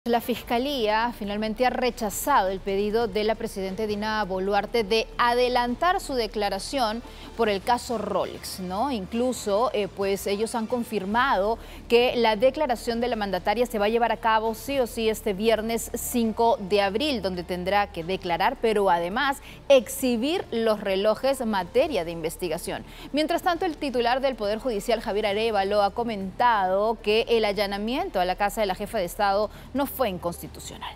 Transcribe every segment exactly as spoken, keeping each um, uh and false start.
La Fiscalía finalmente ha rechazado el pedido de la presidenta Dina Boluarte de adelantar su declaración por el caso Rolex, ¿no? Incluso, eh, pues ellos han confirmado que la declaración de la mandataria se va a llevar a cabo sí o sí este viernes cinco de abril, donde tendrá que declarar, pero además exhibir los relojes materia de investigación. Mientras tanto, el titular del Poder Judicial, Javier Arévalo, ha comentado que el allanamiento a la casa de la jefa de Estado no fue inconstitucional.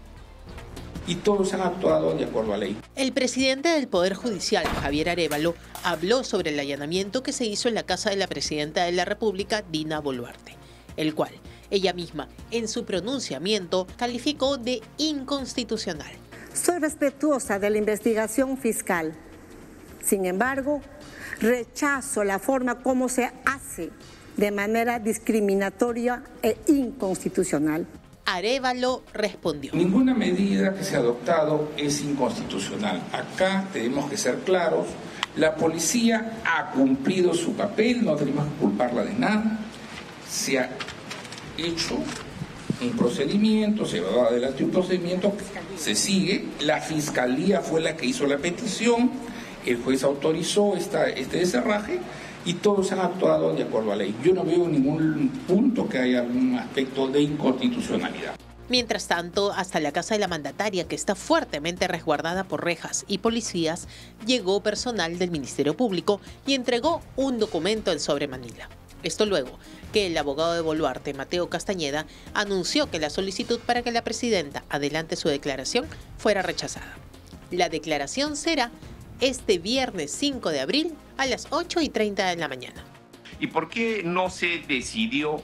Y todos han actuado de acuerdo a ley. El presidente del Poder Judicial, Javier Arévalo, habló sobre el allanamiento que se hizo en la casa de la presidenta de la República, Dina Boluarte, el cual ella misma, en su pronunciamiento, calificó de inconstitucional. Soy respetuosa de la investigación fiscal. Sin embargo, rechazo la forma como se hace de manera discriminatoria e inconstitucional. Arévalo respondió: Ninguna medida que se ha adoptado es inconstitucional. Acá tenemos que ser claros. La policía ha cumplido su papel, no tenemos que culparla de nada. Se ha hecho un procedimiento, se va adelante un procedimiento, se sigue. La Fiscalía fue la que hizo la petición, el juez autorizó esta, este deserraje y todos han actuado de acuerdo a ley. Yo no veo ningún punto que haya un aspecto de inconstitucionalidad. Mientras tanto, hasta la casa de la mandataria, que está fuertemente resguardada por rejas y policías, llegó personal del Ministerio Público y entregó un documento en sobre Manila. Esto luego que el abogado de Boluarte, Mateo Castañeda, anunció que la solicitud para que la presidenta adelante su declaración fuera rechazada. La declaración será este viernes cinco de abril a las ocho y treinta de la mañana. ¿Y por qué no se decidió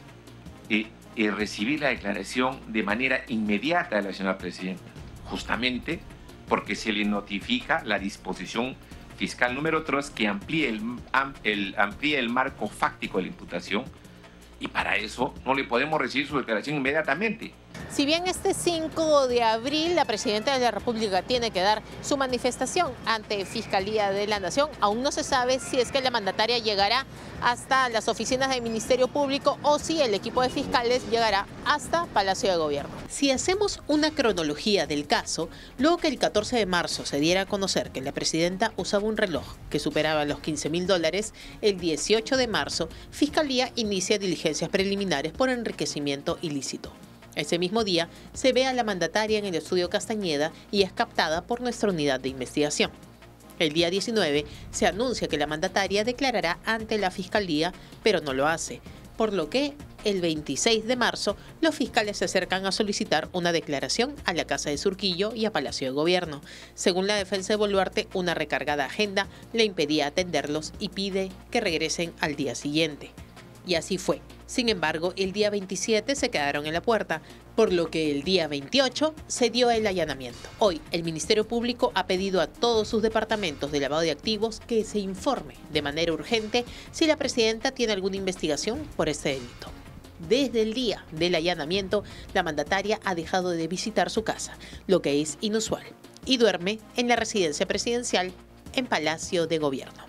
eh, eh, recibir la declaración de manera inmediata de la señora presidenta? Justamente porque se le notifica la disposición fiscal número tres que amplíe el, am, el, amplíe el marco fáctico de la imputación, y para eso no le podemos recibir su declaración inmediatamente. Si bien este cinco de abril la presidenta de la República tiene que dar su manifestación ante Fiscalía de la Nación, aún no se sabe si es que la mandataria llegará hasta las oficinas del Ministerio Público o si el equipo de fiscales llegará hasta Palacio de Gobierno. Si hacemos una cronología del caso, luego que el catorce de marzo se diera a conocer que la presidenta usaba un reloj que superaba los quince mil dólares, el dieciocho de marzo Fiscalía inicia diligencias preliminares por enriquecimiento ilícito. Ese mismo día se ve a la mandataria en el estudio Castañeda y es captada por nuestra unidad de investigación. El día diecinueve se anuncia que la mandataria declarará ante la Fiscalía, pero no lo hace, por lo que el veintiséis de marzo los fiscales se acercan a solicitar una declaración a la Casa de Surquillo y a Palacio de Gobierno. Según la defensa de Boluarte, una recargada agenda le impedía atenderlos y pide que regresen al día siguiente. Y así fue. Sin embargo, el día veintisiete se quedaron en la puerta, por lo que el día veintiocho se dio el allanamiento. Hoy, el Ministerio Público ha pedido a todos sus departamentos de lavado de activos que se informe de manera urgente si la presidenta tiene alguna investigación por este delito. Desde el día del allanamiento, la mandataria ha dejado de visitar su casa, lo que es inusual, y duerme en la residencia presidencial en Palacio de Gobierno.